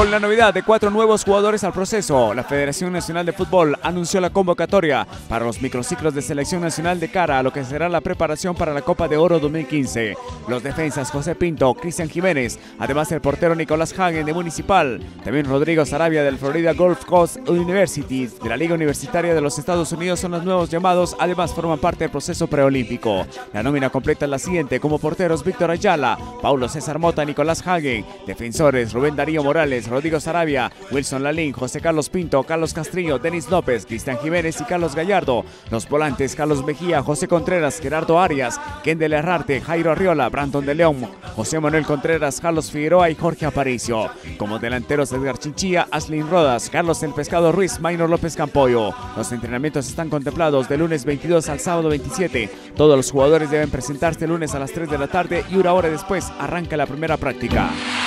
Con la novedad de 4 nuevos jugadores al proceso, la Federación Nacional de Fútbol anunció la convocatoria para los microciclos de selección nacional de cara a lo que será la preparación para la Copa de Oro 2015. Los defensas José Pinto, Cristian Jiménez, además el portero Nicolás Hagen de Municipal, también Rodrigo Sarabia del Florida Gulf Coast University de la Liga Universitaria de los Estados Unidos son los nuevos llamados, además forman parte del proceso preolímpico. La nómina completa es la siguiente: como porteros Víctor Ayala, Paulo César Mota, Nicolás Hagen; defensores Rubén Darío Morales, Rodrigo Sarabia, Wilson Lalín, José Carlos Pinto, Carlos Castrillo, Denis López, Cristian Jiménez y Carlos Gallardo; los volantes Carlos Mejía, José Contreras, Gerardo Arias, Kendel Herrarte, Jairo Arriola, Brandon de León, José Manuel Contreras, Carlos Figueroa y Jorge Aparicio; como delanteros Edgar Chinchilla, Aslin Rodas, Carlos El Pescado Ruiz, Maynor López Campoyo. Los entrenamientos están contemplados de lunes 22 al sábado 27. Todos los jugadores deben presentarse el lunes a las 3 de la tarde y una hora después arranca la primera práctica.